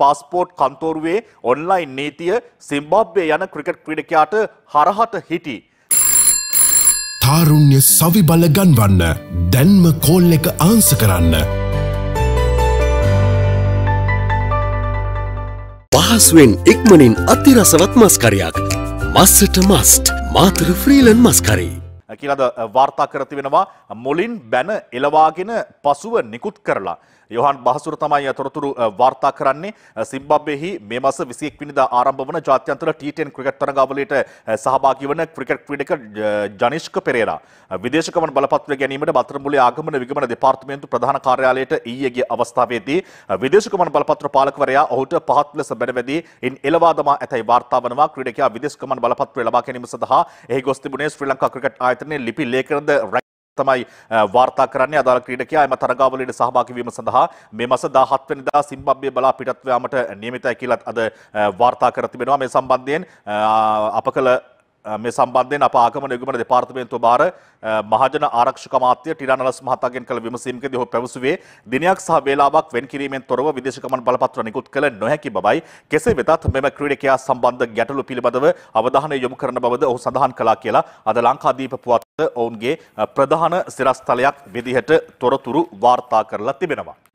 Passport කන්තෝරුවේ online නීතිය සිම්බාබ්වේ යන cricket ක්‍රීඩකයාට හරහට හිටි. තාරුණ්‍ය සවි බල ගන්වන්න දැන්ම කෝල් එක ආන්සර් කරන්න. පහසුවෙන් ඉක්මනින් අතිරසවත් මස්කරියක්. මස්සට මස්ට් මාතර ෆ්‍රීලන් මස්කරි. කියලාද වාර්තා කර තිබෙනවා මුලින් බැන එලවාගෙන පසුව නිකුත් කරලා. යොහන් බහසුර තමයි තොරතුරු වාර්තා කරන්නේ. සිම්බාබ්වෙහි මේ මාස 21 වෙනිදා ආරම්භ වන ජාත්‍යන්තර T10 ක්‍රිකට් තරඟාවලියට සහභාගී වන ක්‍රිකට් ක්‍රීඩක ජනිෂ්ක පෙරේරා විදේශ ගමන් බලපත්‍ර ගැනීමට බත්තරමුල්ලේ ආගමන විගමන දෙපාර්තමේන්තු ප්‍රධාන කාර්යාලයට ඊයේ ගිය අවස්ථාවේදී විදේශ ගමන් බලපත්‍ර පාලකවරයා ඔහුට පහත් ලෙස බැනවැදී ඉන් එළවා දමා ඇතැයි වාර්තා වනවා. ක්‍රීඩකයා විදේශ ගමන් බලපත්‍රය ලබා ගැනීම සඳහා එහි ගොස් තිබුණේ ශ්‍රී ලංකා ක්‍රිකට් ආයතනයේ ලිපි ලේඛනද තමයි වාර්තා කරන්නේ. අදාළ ක්‍රීඩකයා එම තරගාවලියට සහභාගී වීම සඳහා මේ මාස 17 වෙනිදා සිම්බාබ්වේ බලා පිටත් යාමට නියමිතයි කියලා අද වාර්තා කර තිබෙනවා. මේ සම්බන්ධයෙන් අප ආගමන විගමන දෙපාර්තමේන්තුව බාර මහජන ආරක්ෂක අමාත්‍ය ටිරානලස් මහතාගෙන් කළ විමසීමකදී ඔහු පැවසුවේ දිනයක් සහ වේලාවක් වෙන් කිරීමෙන් තොරව විදේශ ගමන් බලපත්‍ර නිකුත් කළ නොහැකි බවයි. කෙසේ වෙතත් මෙම ක්‍රීඩකයා සම්බන්ධ ගැටලු පිළිබඳව අවධානය යොමු කරන බවද ඔහු සඳහන් කළා කියලා අද ලංකාදීප පුවත් ඔවුන්ගේ ප්‍රධාන සිරස්තලයක් විදිහට තොරතුරු වාර්තා කරලා තිබෙනවා.